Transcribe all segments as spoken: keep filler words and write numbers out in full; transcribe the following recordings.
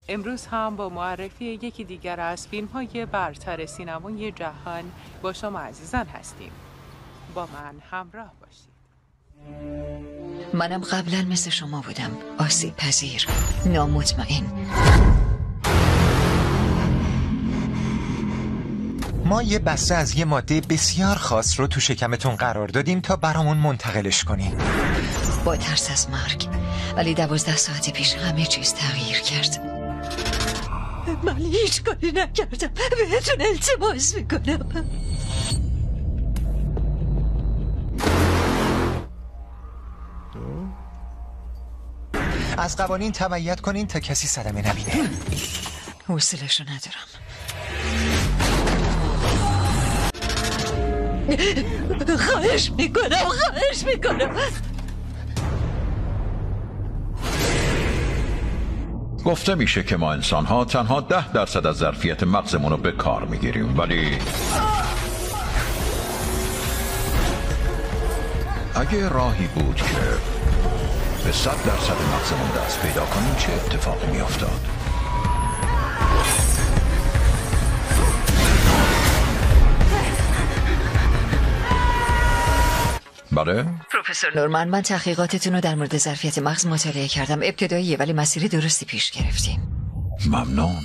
امروز هم با معرفی یکی دیگر از فیلم‌های برتر سینمای جهان با شما عزیزان هستیم. با من همراه باشید. منم قبلا مثل شما بودم، آسیب پذیر، نامطمئن. ما یه بسته از یه ماده بسیار خاص رو تو شکمتون قرار دادیم تا برامون منتقلش کنیم. با ترس از مرگ، ولی دوازده ساعت پیش همه چیز تغییر کرد. من هیچ کاری نکردم، بهتون التماس میکنم. از قوانین تبعیت کنین تا کسی صدمه نبینه. حوصله‌شو ندارم. خواهش میکنم خواهش میکنم گفته میشه که ما انسان ها تنها ده درصد از ظرفیت مغزمون رو به کار میگیریم، ولی اگه راهی بود که به صد درصد مغزمون دست پیدا کنیم چه اتفاقی میافتاد؟ بله؟ پروفسور نورمن، من تحقیقاتتون رو در مورد ظرفیت مغز مطالعه کردم. ابتداییه ولی مسیر درستی پیش گرفتیم. ممنون.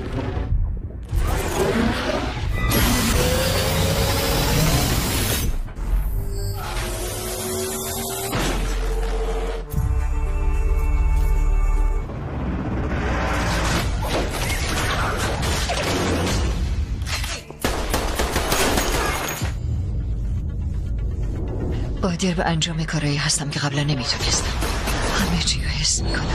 قادر به انجام کارایی هستم که قبلا نمیتونستم. همه چی رو حس میکنم.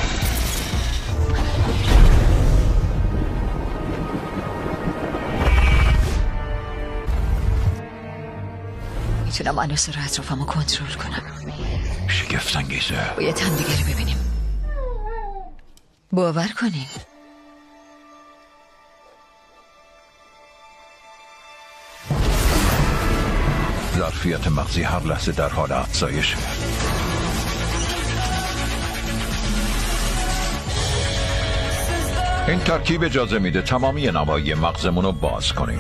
میتونم عناصر اطرافم رو کنترل کنم. شگفت انگیزه. باید هم دیگه رو ببینیم. باور کنیم. ظرفیت مغزی هر لحظه در حال افزایشه. این ترکیب اجازه میده تمامی نواحی مغزمون رو باز کنیم.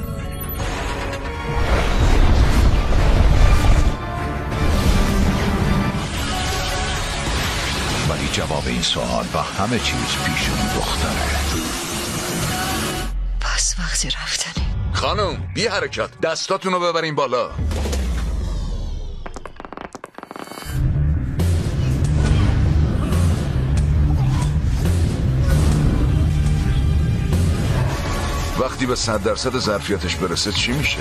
ولی جواب این سوال و همه چیز پیشون دختره. پس وقتی رفتنی. خانم بی حرکت، دستاتون رو ببرین بالا. وقتی به صد درصد ظرفیتش برسه چی میشه؟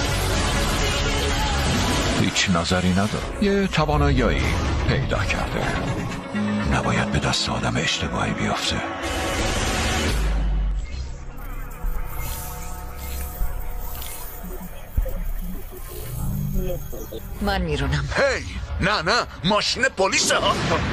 هیچ نظری ندارم. یه توانایی پیدا کرده. نباید به دست آدم اشتباهی بیافته. من میرونم. هی نه نه ماشین پلیس ها.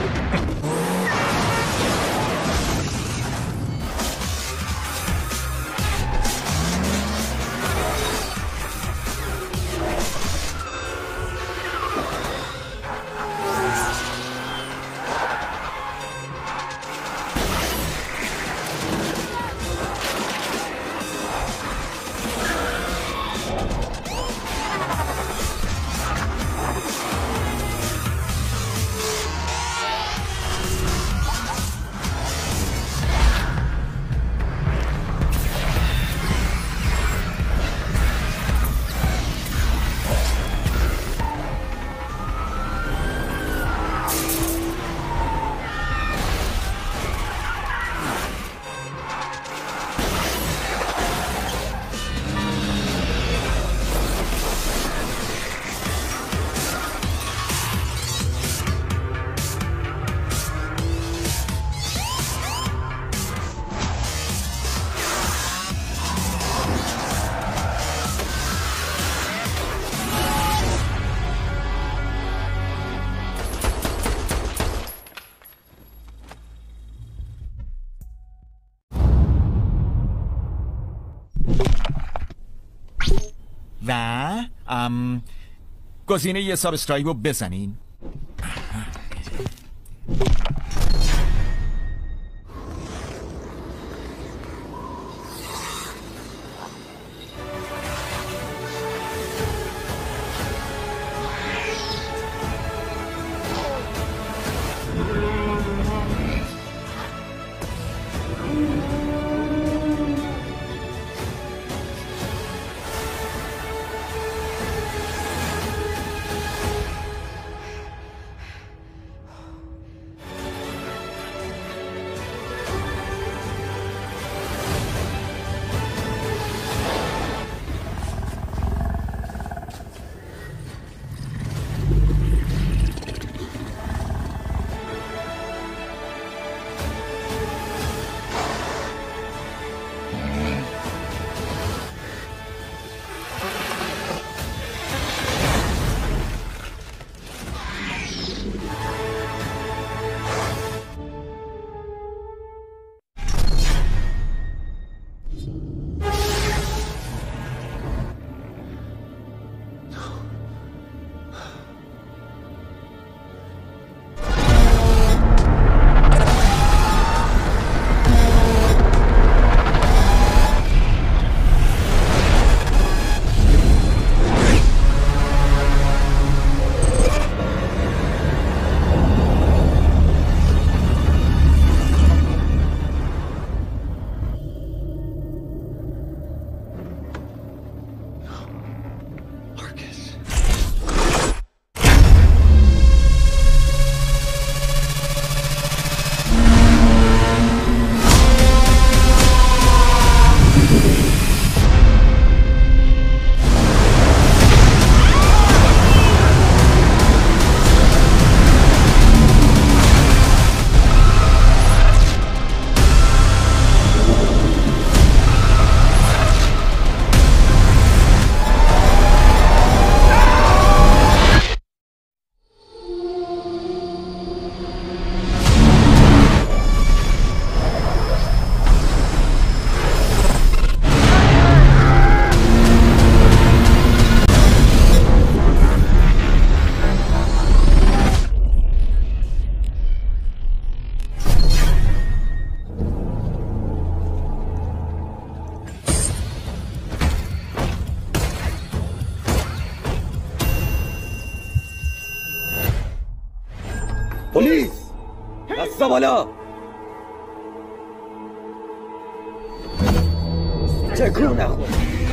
و ام گزینه یه سابسکرایب رو بزنین. پلیس! دستا بالا! تکون نخور.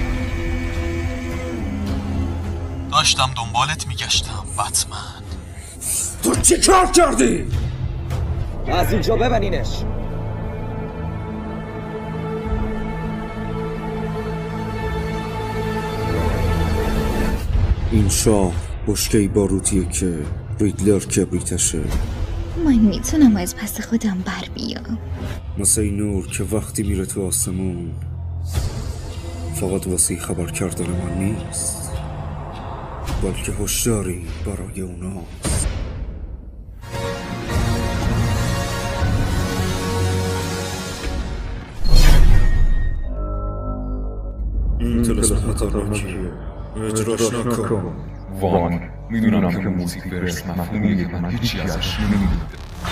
داشتم دنبالت میگشتم بتمن. تو چی کار کردی؟ از اینجا ببنینش. این شاه بشکه‌ای باروتیه که ریدلر کبریتشه. من میتونم از پس خودم بر بیام. مثل این نور که وقتی میره تو آسمون فقط واسه خبر کردن من نیست، بلکه هشداری برای اوناست. این تلسم خطرناکیه، اجراش نکن. وان میدونم که موزیک برس مفهومیه که من هیچی ازش نمیدونم،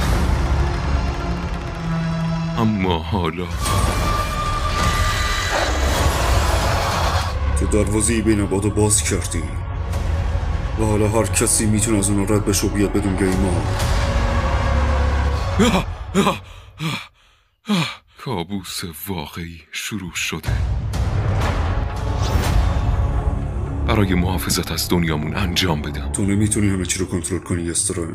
اما حالا تو دروازه‌ای بین بادو باز کردی و حالا هر کسی میتونه از اون رد بشه و بیاد بدون گیما. کابوس واقعی شروع شده. برای محافظت از دنیامون انجام بدم. تو نمیتونی همه چی رو کنترل کنی استرنج.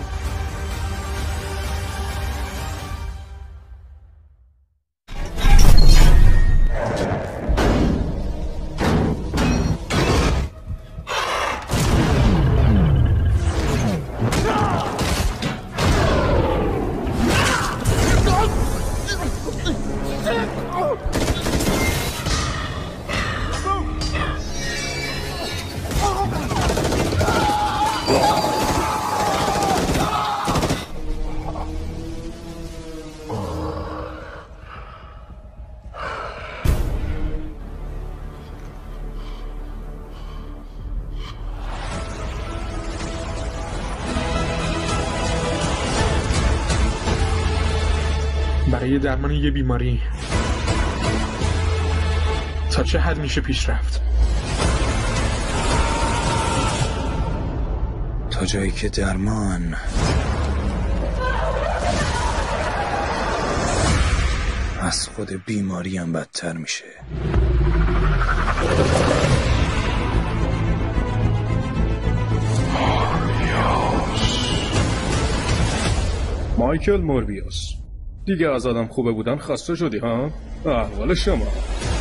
برای درمان یه بیماری تا چه حد میشه پیش رفت؟ تا جایی که درمان از خود بیماری هم بدتر میشه. مایکل موربیوس، دیگه از آدم خوبه بودن خسته شدی ها؟ احوال شما